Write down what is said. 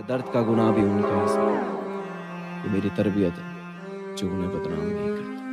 दर्द का गुनाह भी उनका ही, ये मेरी तरबियत है जो उन्हें बदनाम नहीं करती।